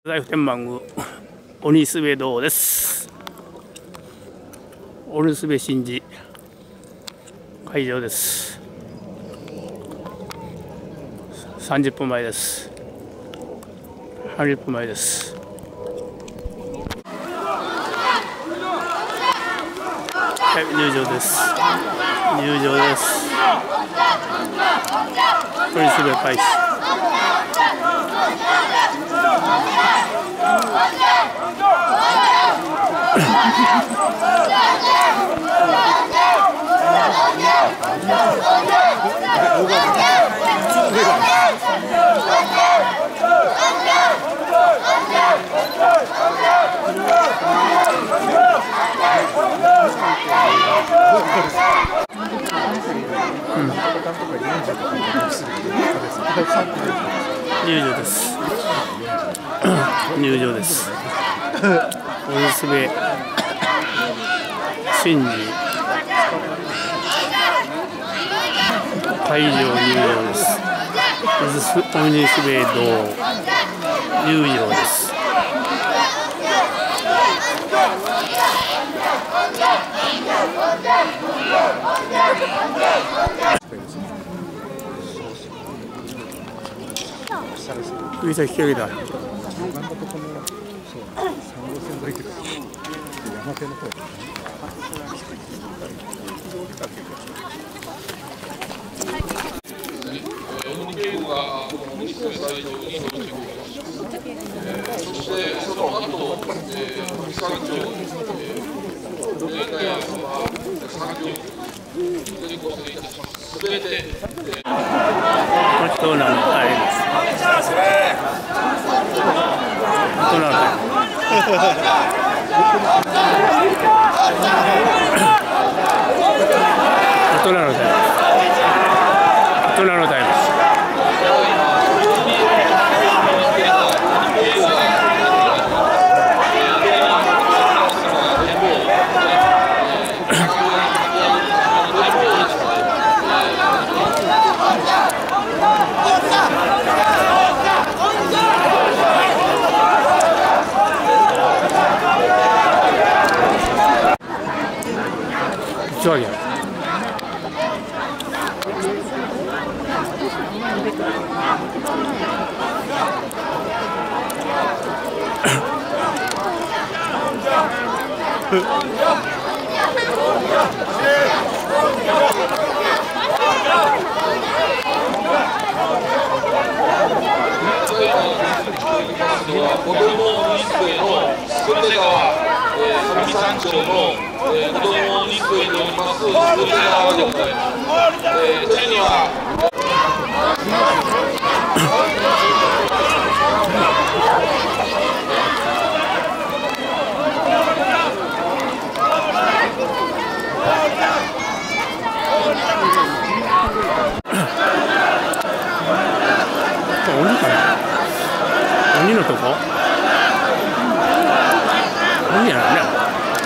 太宰府天満宮鬼すべ堂です。鬼すべ神事会場です。30分前です。30分前です。はい、入場です。入場です。鬼すべ開始。入場です。入場です。鬼すべ神事会場入場です。鬼すべ堂入場です。首先引き上げた。そうなの、はい。そうなの。大人のタイム。大人のタイム。そうや。 子ども日生の駿河川上山町の子ども日生におります駿河川でございます。次には鬼かな。鬼のとこ。鬼やなね。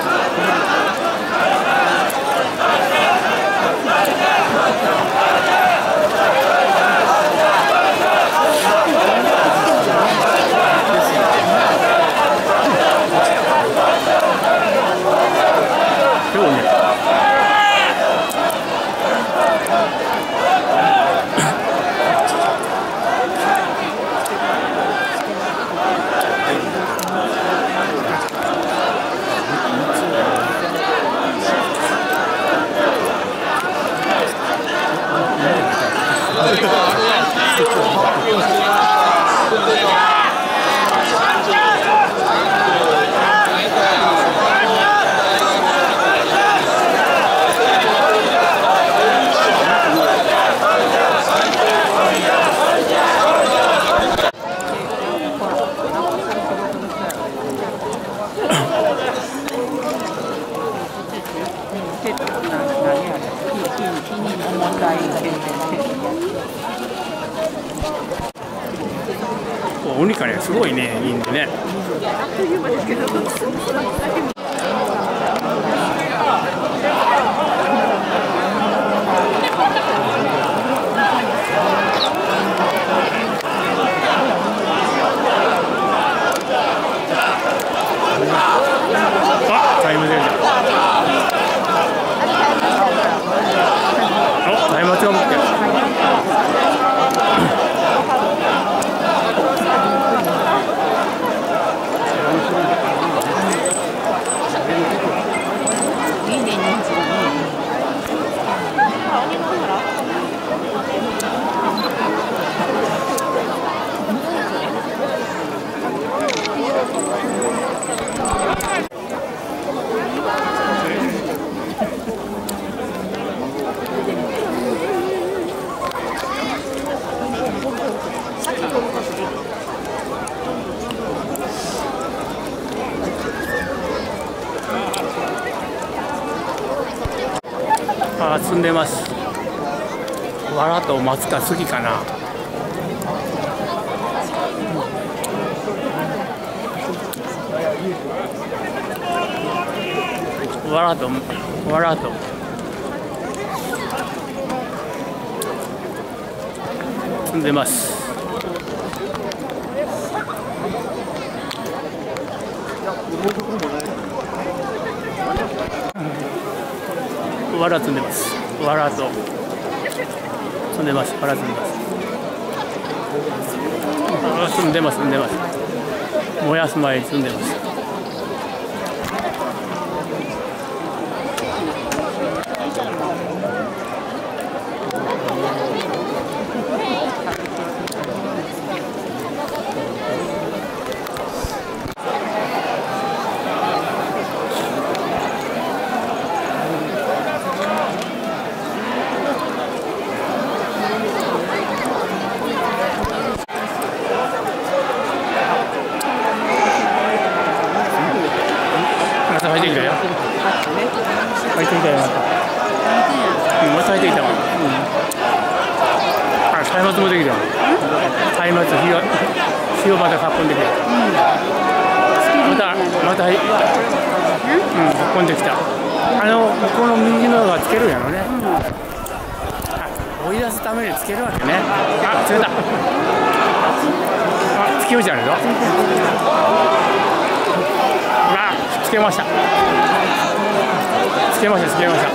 鬼かね、すごいね、いいんでね。あっという間ですけど。 あ、積んでます。わらと松か杉かな。わらと積んでます。わら積んでます。わらと積んでます。わら積んでます。積んでます。積んでます。燃やす前に積んでます。入ってきたよ。入ってきたよ。また入ってきたわ。あ、松明もできたわ。松明、火をまた運んできた。また運んできた。この右のがつけるんやろね。追い出すためにつけるわけね。あ、つけた。あ、つけようじゃないぞ。つけました。つけました。つけました。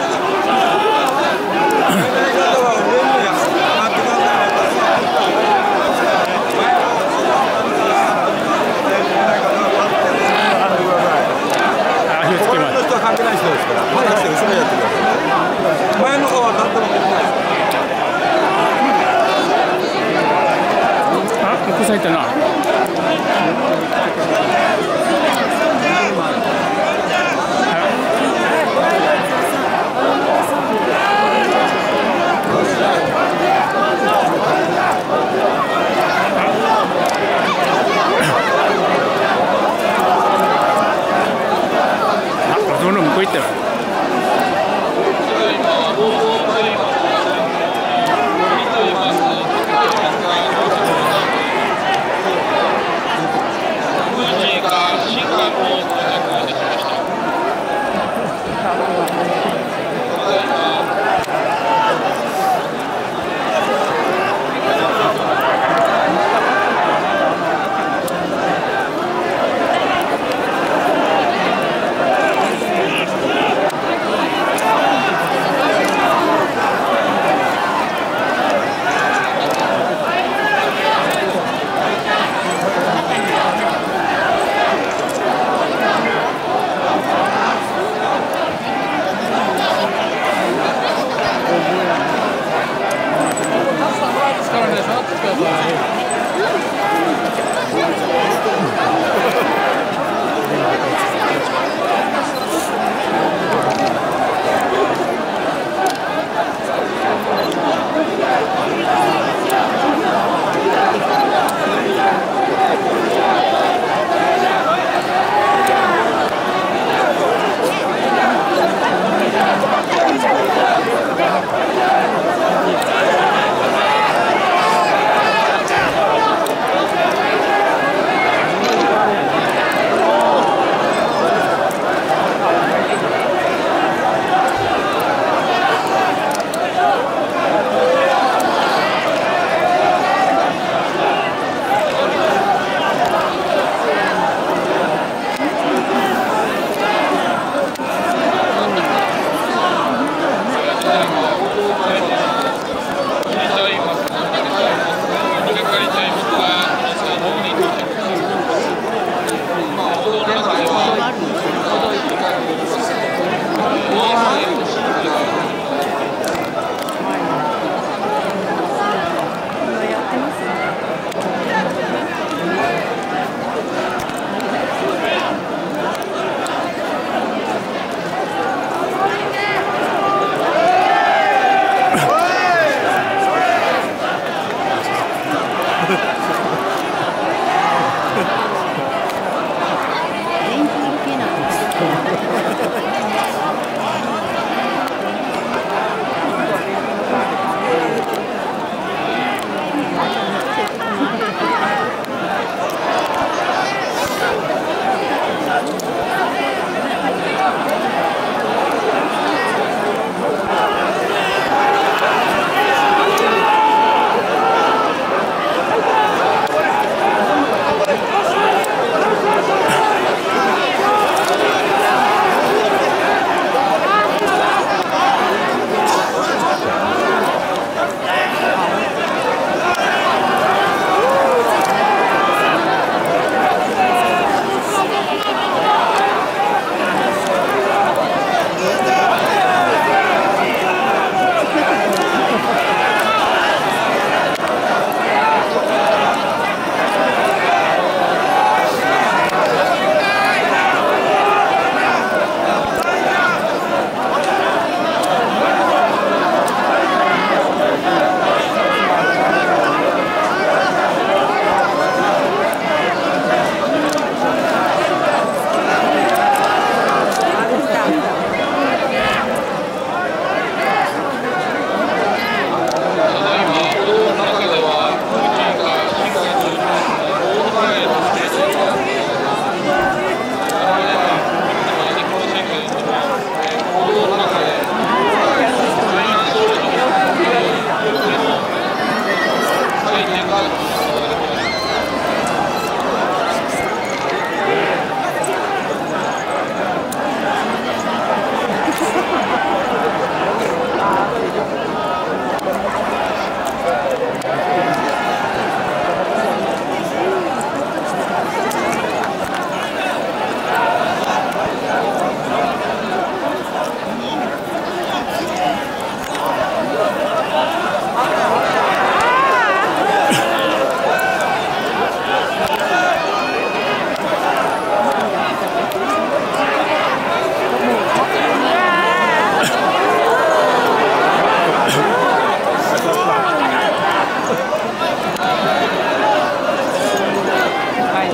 関係ない人ですから、前にして後ろやってください。前の方は何とも関係ないです。 あ、ここ咲いたな。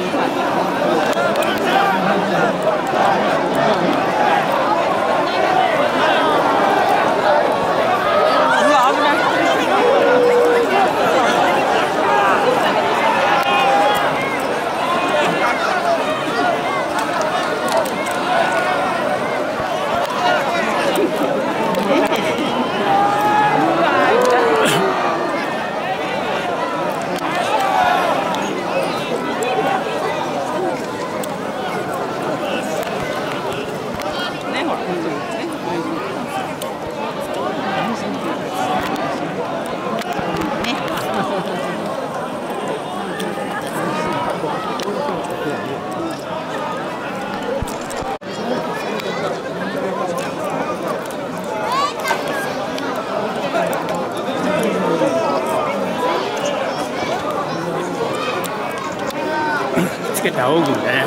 つけた扇ね。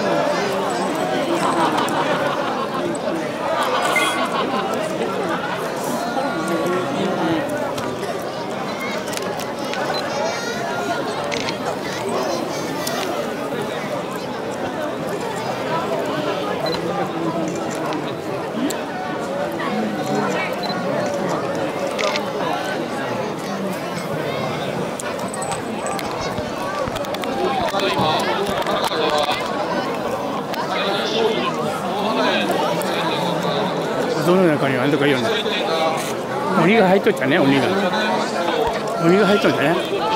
どの中にはあんとかいいよね。鬼が入っとったね、鬼が入っとったね。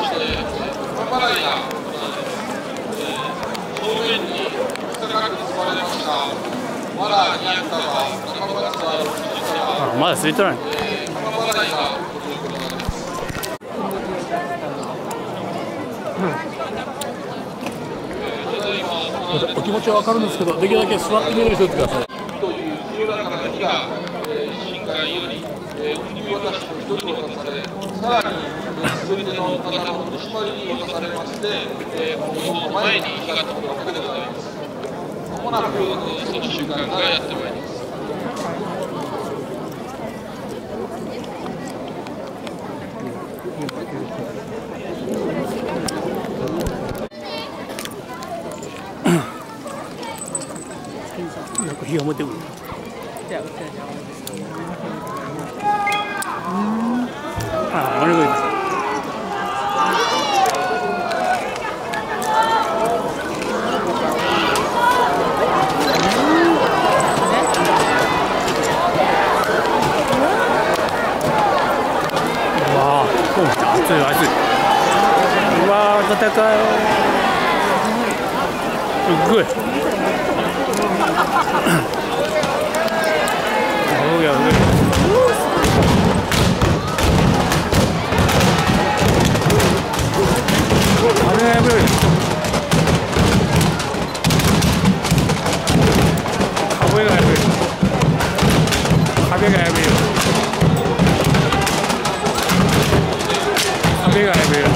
あ、まだ空いとらん。 お気持ちは分かるんですけど、できるだけ座ってみるようにしておいてください。 という清らかな火が深海より鬼に渡して一人に渡され、さらに一人の方の取締りに渡されまして、この前に火が灯るわけでございます。まもなくその瞬間がやってまいります。 なんか火が持ってくる。あ、あれがいい。うわあ、そう来た。熱い熱い。うわあ、暖かい。すっごい。Oh yeah,壁が破れる。壁が破れる。壁が破れる。壁が破れる。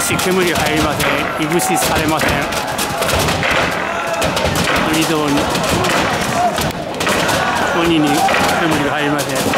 し煙入りません。いぶしされません。移動に鬼に煙が入りません。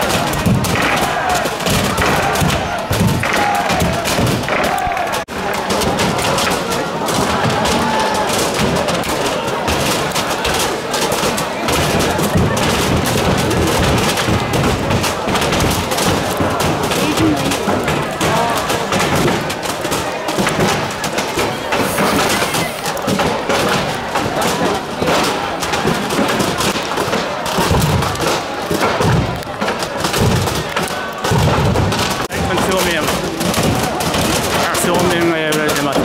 正面が破られてます。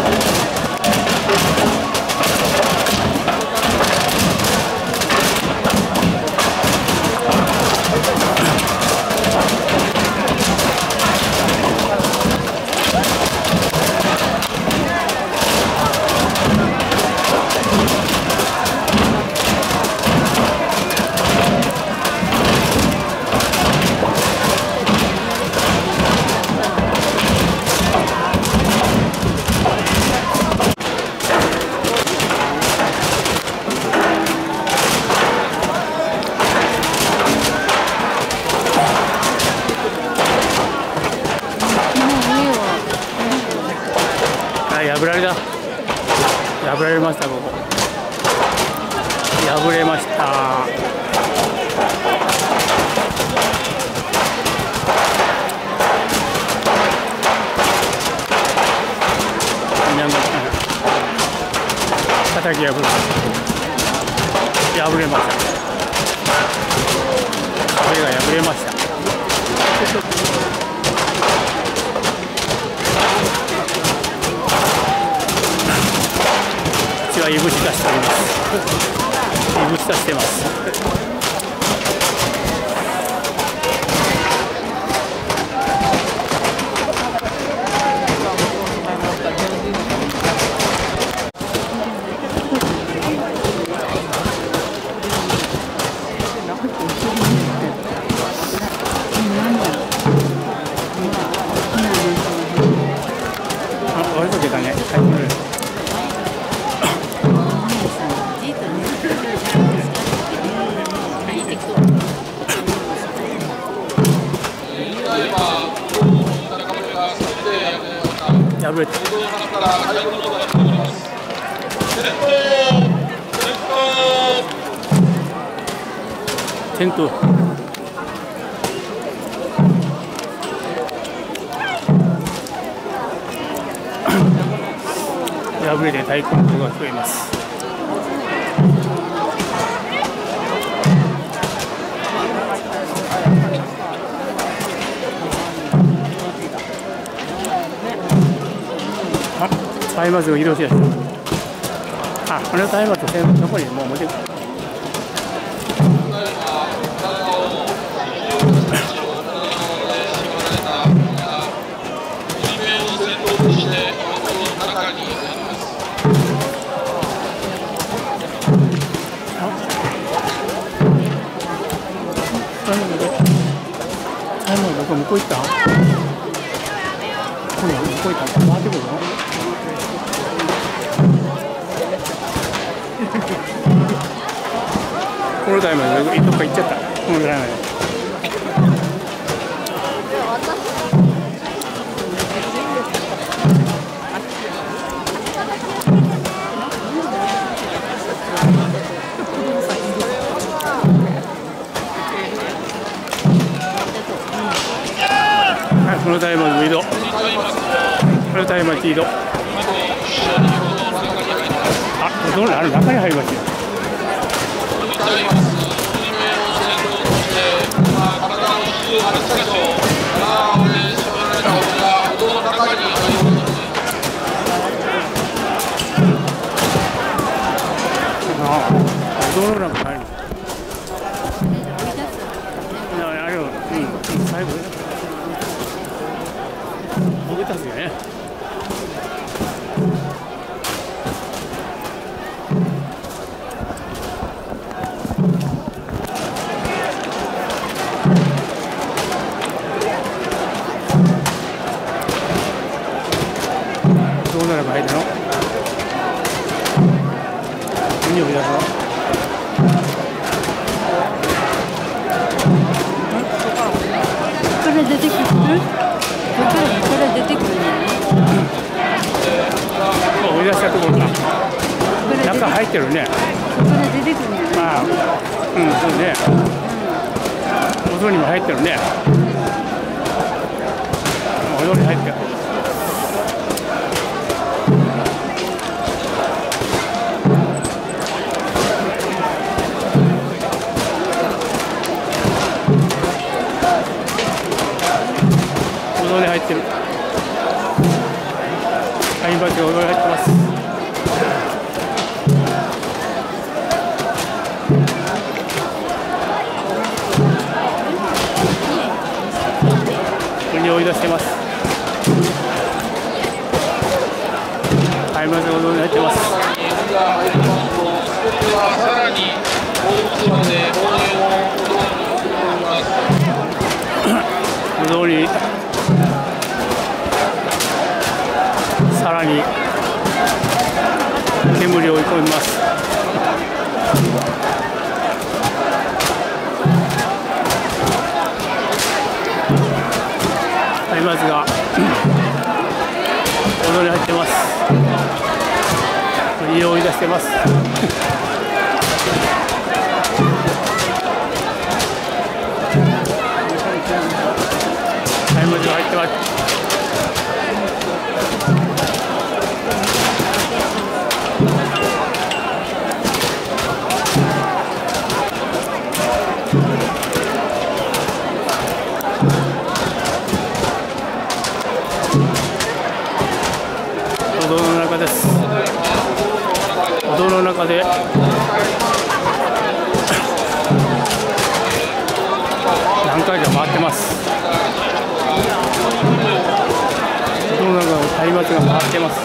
破られた。破られました。ここ破れました。叩き破れました。壁が破れました。こちらいぶし出しております。いぶし出してます。追いかけたね。破れた。転倒。破れて太鼓の音が聞こえます。松明を移動しやした。あ、この松明と線のところにもう持ってくる。どこ向こう行った？向こう行った？回ってくるの？このタイムでどっか行っちゃった。このタイムで。このタイムの移動。このタイムの移動。あ、どうなる？中に入りましたよ。道路なんか入る。あれを、最後ボケたすよね。 ってるね。 それ出てくるんじゃない？ まあ、そうね。踊りも入ってるね。踊り入ってる。踊り入ってる。サインバッジが踊り入ってます。追い出してます。タイムズが踊り入ってます。 さらに大器まで応援を踊りさらに煙を追い込みます。タイマーズが踊り入ってます。振りを追い出してます。タイマーズが入ってます。踊の中です。踊の中で何回か回ってます。踊の中を松明が回ってます。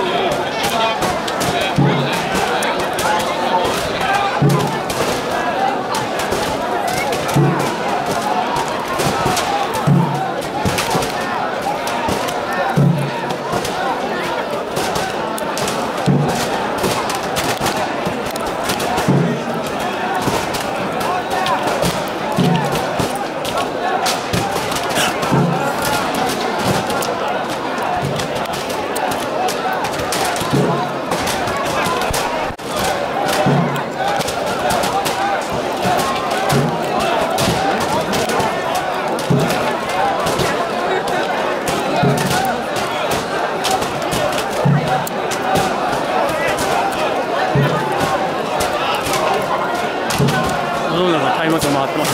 踊の中タイムズが回ってます。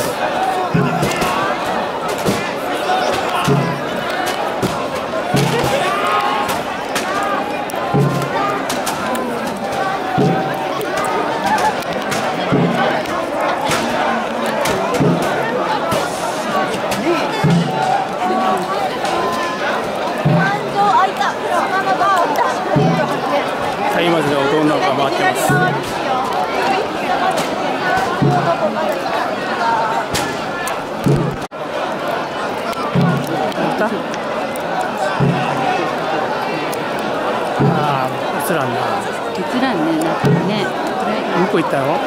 タイマーズが踊の中回ってます。ああ、映らんな。 映らんね、なんかね。 向こう行ったの？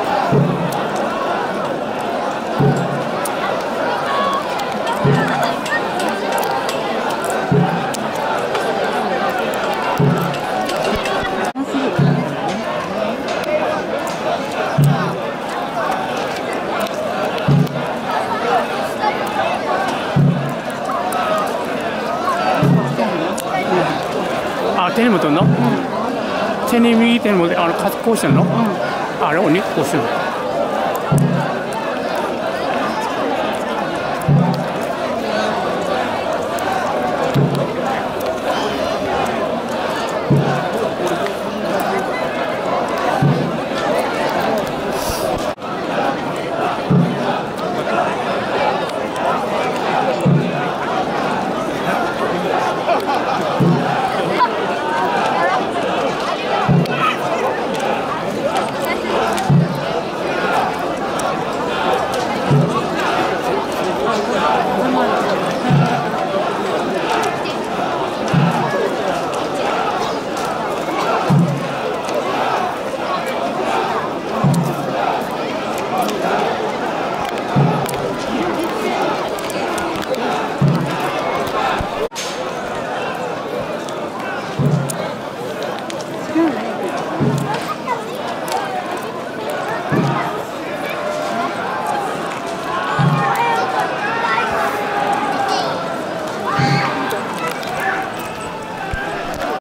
手に持ってんの？手に右手に持って、こうしてんの？あれをこうしてんの？